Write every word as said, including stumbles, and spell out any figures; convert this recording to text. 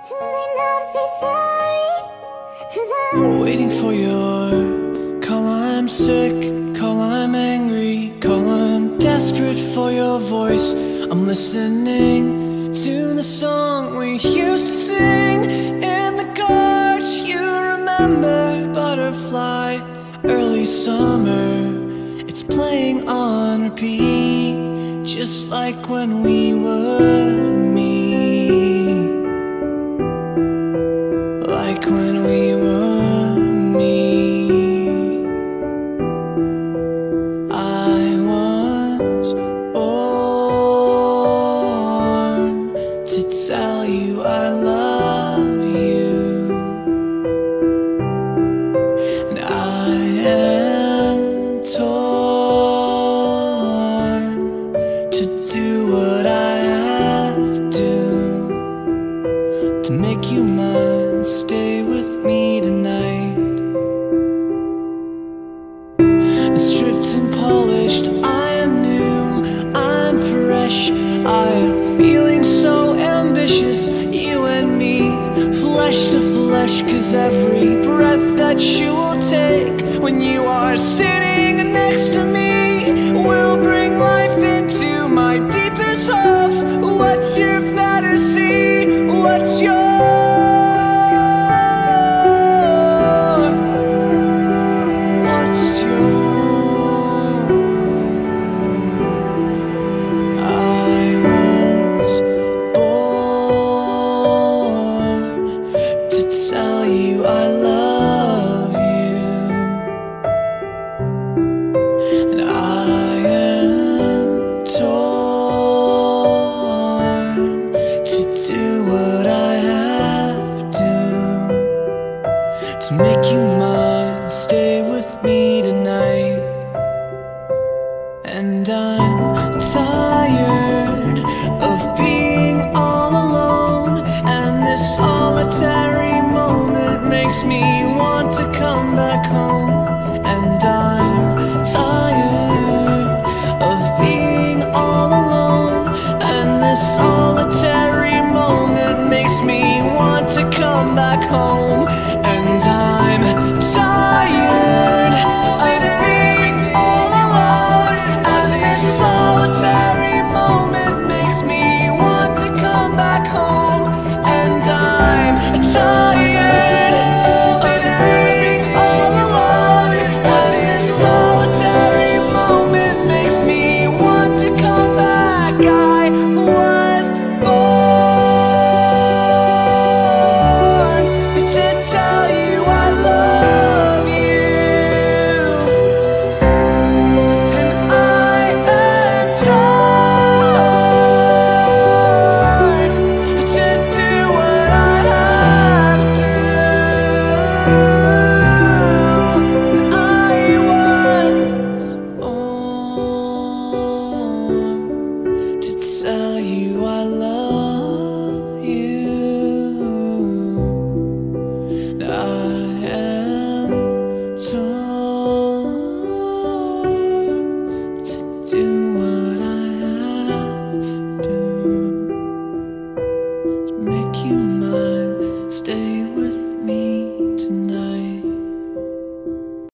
Too late now to say sorry, 'cause I'm waiting for your call. I'm sick, call I'm angry, call I'm desperate for your voice. I'm listening to the song we used to sing in the garage. You remember Butterfly, early summer. It's playing on repeat, just like when we were me. Like when we were me. I was born to tell you I love you, and I am torn to do what I have to to make you mine. Stay with me tonight. Stripped and polished, I am new, I'm fresh. I am feeling so ambitious, you and me, flesh to flesh. 'Cause every breath that you will take when you are sitting next to me will bring life into my deepest hopes. What's your fantasy? What's your to make you mine? Stay with me tonight. And I'm tired of being all alone, and this solitary moment makes me want to come back home. And I'm tired of being all alone, and this solitary moment makes me want to come back home.